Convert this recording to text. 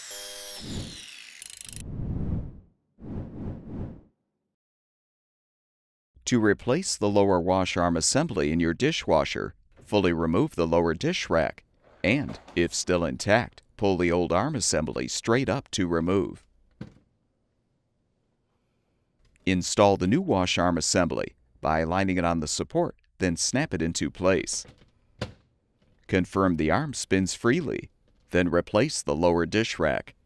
To replace the lower wash arm assembly in your dishwasher, fully remove the lower dish rack, and, if still intact, pull the old arm assembly straight up to remove. Install the new wash arm assembly by aligning it on the support, then snap it into place. Confirm the arm spins freely, then replace the lower dish rack.